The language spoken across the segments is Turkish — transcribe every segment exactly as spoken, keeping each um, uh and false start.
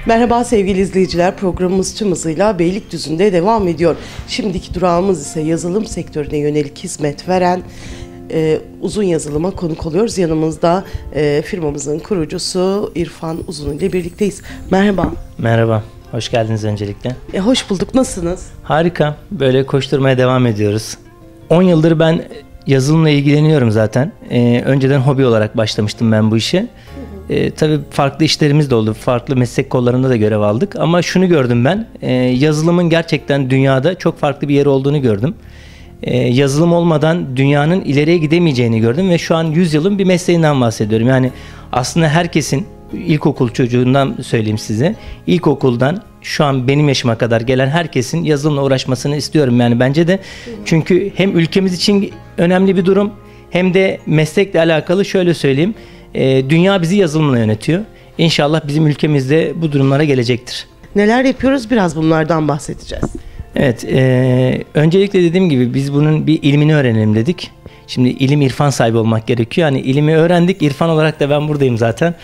Merhaba sevgili izleyiciler, programımız tüm hızıyla Beylikdüzü'nde devam ediyor. Şimdiki durağımız ise yazılım sektörüne yönelik hizmet veren e, Uzun Yazılım'a konuk oluyoruz. Yanımızda e, firmamızın kurucusu İrfan Uzun ile birlikteyiz. Merhaba. Merhaba, hoş geldiniz öncelikle. E, hoş bulduk, nasılsınız? Harika, böyle koşturmaya devam ediyoruz. on yıldır ben yazılımla ilgileniyorum zaten. Ee, önceden hobi olarak başlamıştım ben bu işe. Ee, tabii farklı işlerimiz de oldu. Farklı meslek kollarında da görev aldık. Ama şunu gördüm ben. E, yazılımın gerçekten dünyada çok farklı bir yeri olduğunu gördüm. E, yazılım olmadan dünyanın ileriye gidemeyeceğini gördüm. Ve şu an yüz yılın bir mesleğinden bahsediyorum. Yani aslında herkesin, ilkokul çocuğundan söyleyeyim size. İlkokuldan şu an benim yaşıma kadar gelen herkesin yazılımla uğraşmasını istiyorum. Yani bence de, çünkü hem ülkemiz için önemli bir durum, hem de meslekle alakalı şöyle söyleyeyim. E, dünya bizi yazılımla yönetiyor. İnşallah bizim ülkemizde bu durumlara gelecektir. Neler yapıyoruz? Biraz bunlardan bahsedeceğiz. Evet, e, öncelikle dediğim gibi biz bunun bir ilmini öğrenelim dedik. Şimdi ilim irfan sahibi olmak gerekiyor. Hani ilimi öğrendik, irfan olarak da ben buradayım zaten.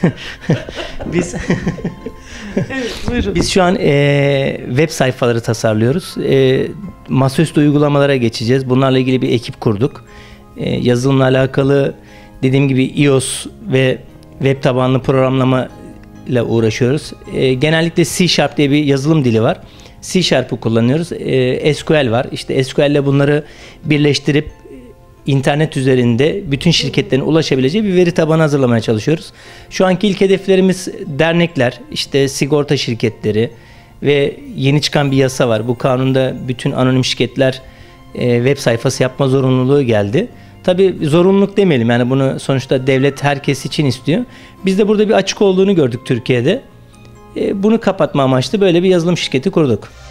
Biz Evet, buyurun. Biz şu an e, web sayfaları tasarlıyoruz. E, masaüstü uygulamalara geçeceğiz. Bunlarla ilgili bir ekip kurduk. E, yazılımla alakalı dediğim gibi iOS ve web tabanlı programlama ile uğraşıyoruz. E, genellikle C Sharp diye bir yazılım dili var. C Sharp'ı kullanıyoruz. E, S Q L var. İşte S Q L ile bunları birleştirip internet üzerinde bütün şirketlerin ulaşabileceği bir veri tabanı hazırlamaya çalışıyoruz. Şu anki ilk hedeflerimiz dernekler, işte sigorta şirketleri ve yeni çıkan bir yasa var. Bu kanunda bütün anonim şirketler e, web sayfası yapma zorunluluğu geldi. Tabii zorunluluk demeyelim, yani bunu sonuçta devlet herkes için istiyor. Biz de burada bir açık olduğunu gördük Türkiye'de. E, bunu kapatma amaçlı böyle bir yazılım şirketi kurduk.